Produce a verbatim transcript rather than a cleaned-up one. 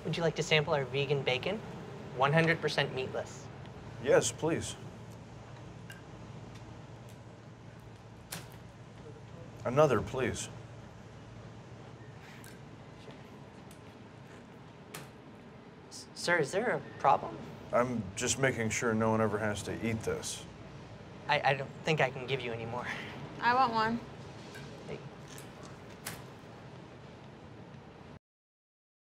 Would you like to sample our vegan bacon? one hundred percent meatless. Yes, please. Another, please. S sir, is there a problem? I'm just making sure no one ever has to eat this. I, I don't think I can give you any more. I want one.